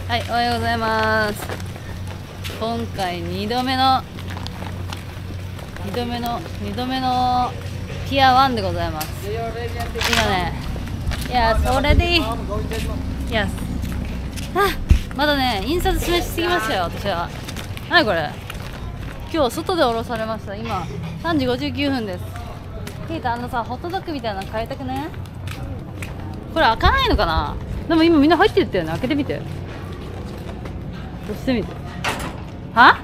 はい、おはようございます。今回2度目のピア1でございます。今ね、Yes, already. Yes. まだね、印刷しないしすぎましたよ、私は。なにこれ、今日外で降ろされました。今3時59分です。ケイタ、さ、ホットドッグみたいなの買いたくね？これ開かないのかな。でも今みんな入ってったよね。開けてみて、押してみて。は？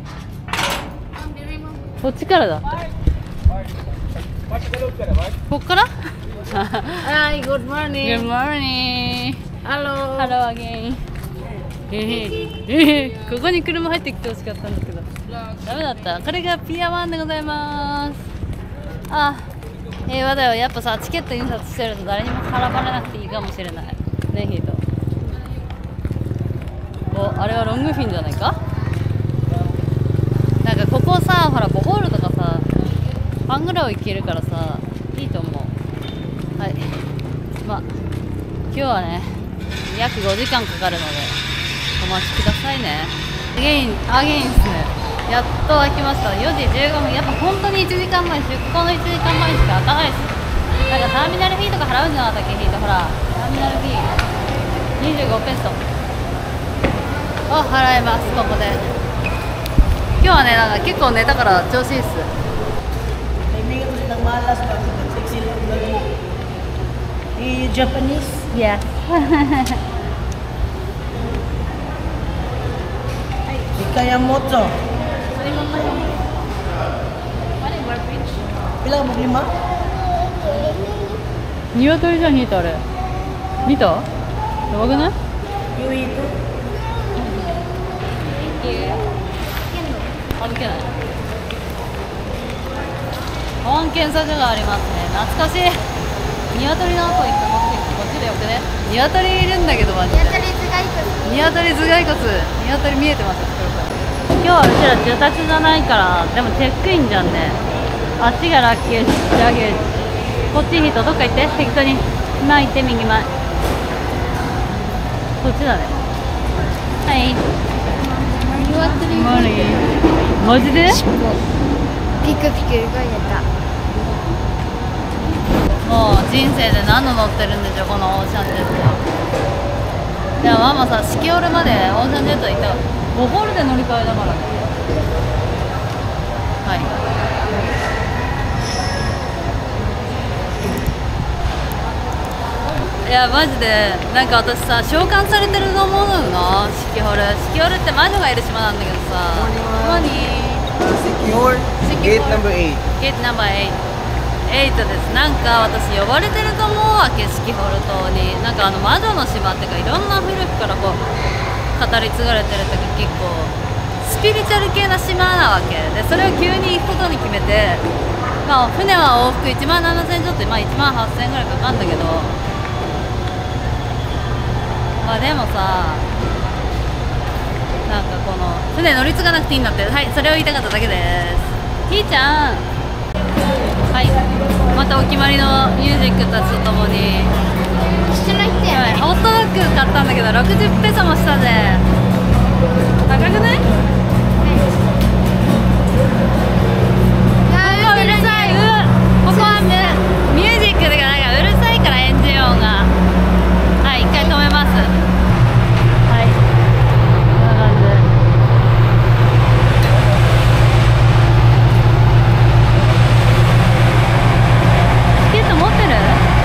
こっちからだ。こっから？ Hi, good morning. Good morning. Hello. Hello again. ここに車入ってきてほしかったんだけどダメだった。これがピア1でございます。平和だよ。やっぱさ、チケット印刷してると誰にも絡まれなくていいかもしれないね。ヒート、あれはロングフィンじゃないか。なんかここさ、ほらボホールとかさ、パンぐらい行けるからさ、いいと思う。はい、今日はね、約5時間かかるのでお待ちくださいね。アゲインですね。やっと開きました。4時15分。やっぱ本当に1時間前、出港の1時間前しか開かないです。なんかターミナルフィーとか払うんじゃなかったっけ。ヒート、ほらターミナルフィー25ペソを払います。ここで今日はね、なんか結構寝たから調子いいっす。 Japanese? Yes. Ikayamoto. Bilang mo 5? 鶏じゃん、ヒート。あれ見た？やばくない？ You eat? 預けない。保安検査所がありますね。懐かしい。鶏の後行った。こっちでよくね。鶏いるんだけど、マジで鶏頭蓋骨見えてます。今日はうちら住宅じゃないから、でもチェックインじゃんね。あっちがラッキージャゲージ。こっち人どっか行って、適当に前行って、右前。こっちだね。はい、マジでピクピク動いてた。 もう人生で何度乗ってるんでしょ、このオーシャンジェット。いや、ママさ、四季折までオーシャンジェット行った。ボホールで乗り換えだからね。はい、いやマジで、なんか私さ、召喚されてると思うの。四季折って魔女がいる島なんだけどさ。 Secure gate number 8. ゲートナンバー8です。なんか私呼ばれてると思うわけ、四季ホル島に。なんか魔女の島っていうか、いろんな古くからこう語り継がれてるっていうか、結構スピリチュアル系な島なわけで、それを急に行くことに決めて、まあ船は往復1万7000ちょっと、まあ1万8000ぐらいかかるんだけど、まあでもさ、なんかこの船乗り継がなくていいんだって。はい、それを言いたかっただけです。ひーちゃん、はい、またお決まりのミュージックたちとともに一緒の人やね。 ホットドッグ買ったんだけど60ペソもしたぜ。高くない？ここうるさい。ここはね、ミュージックがなんかうるさいから、エンジン音が。はい、一回止めます。はい、こんな感じで。チケット持ってる？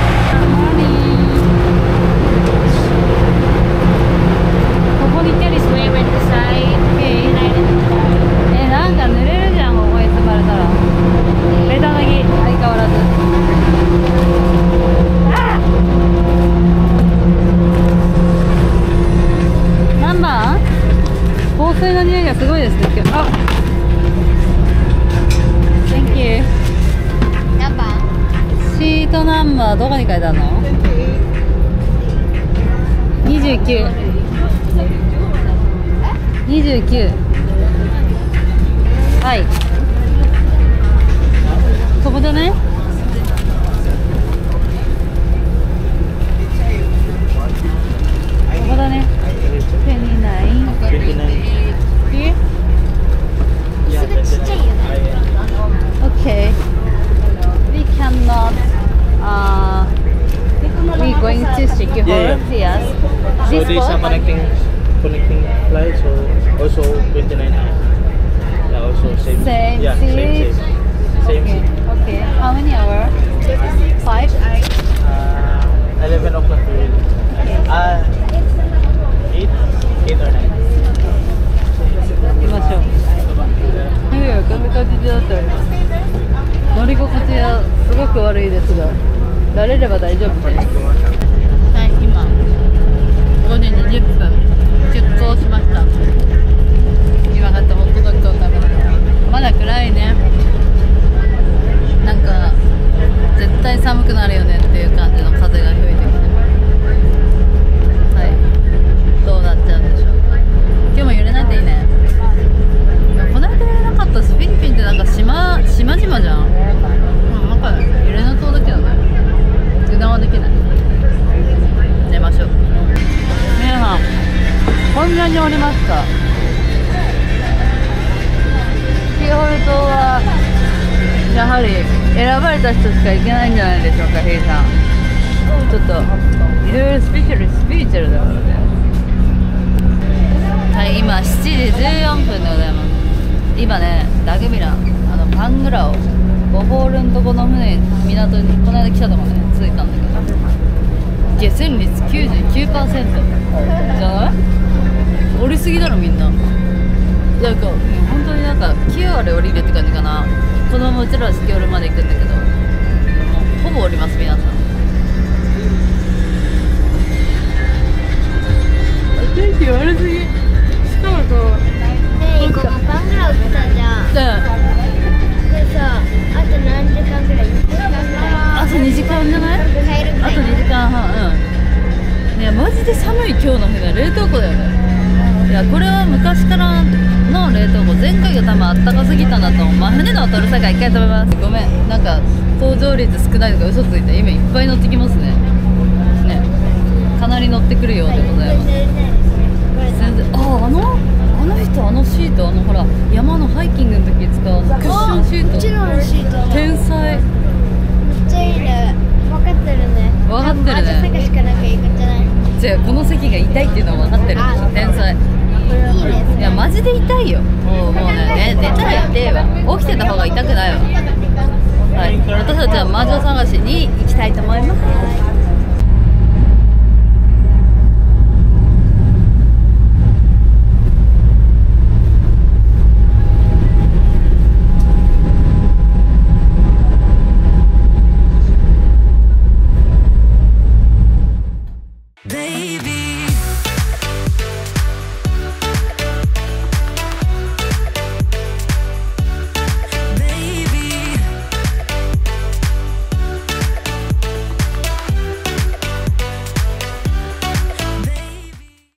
ここに行ったりする。なんか濡れるじゃん、ここに積まれたら。ベタ脱ぎ、相変わらず。何番？香水の匂いがすごいですね、今日。Thank you。 何番？ シートナンバーどこに書いてあるの？29。はい、ここだね。ここだね。 So these are connecting flights, so also 29 hours. Yeah, also same. Same yeah, seat? same. Same Okay. seat. Okay. How many hours? 5? 11 o'clock. 8 or 9. 行きましょう。こんな感じだったら乗り心地はすごく悪いですが、慣れれば大丈夫です。はい、今5時20分出港しました。今買ったホットドッグを食べます。まだ暗いね。なんか絶対寒くなるよねっていう感じの風が吹いてきて、はい、どうなっちゃうんでしょうか。今日も揺れないといいね。この間揺れなかったし、フィリピンってなんか島々じゃん。なんか揺れなそうだけどね。油断はできない。寝ましょう。皆さん、こんなにおりました。キーホル島はやはり選ばれた人しか行けないんじゃないでしょうか、ヘイさん。ちょっといろいろスピリチュアルだからね。はい、今7時14分でございます。今ね、ラグビラパングラオボホールのとこの船港にこの間来たとこね着いたんだけど、下船率 99% じゃない？降りすぎだろみんな。なんか本当になんか9割降りるって感じかな。このままうちらはスキョールまで行くんだけど、もうほぼ降ります皆さん。天気悪すぎ。しかもさ、 ここパンぐらい売ってたじゃん。でさ、あと何時間ぐらい？2時間ぐらい。 あと2時間じゃない？ 帰るぐらい。 あと2時間半。うん。ね、マジで寒い今日の船、冷凍庫だよね。いや、これは昔からの冷凍庫。前回が多分あったかすぎたんだと思う。まあ船の音うるさいから一回止めます。ごめん、なんか搭乗率少ないとか嘘ついて、今いっぱい乗ってきますね。ね、かなり乗ってくるようでございます。全然、あの人、あのシート、ほら山のハイキングの時に使うクッションシート。 もちろんシート。 天才。 めっちゃいいね。分かってるね。 分かってるね。 あと坂しかなんか行くんじゃない？ 違う、この席が痛いっていうの分かってるでしょ。天才。 いいですね。 いやマジで痛いよ。もうね、寝たら痛いわ。起きてた方が痛くないわ。はい、私たちは魔女探しに行きたいと思います。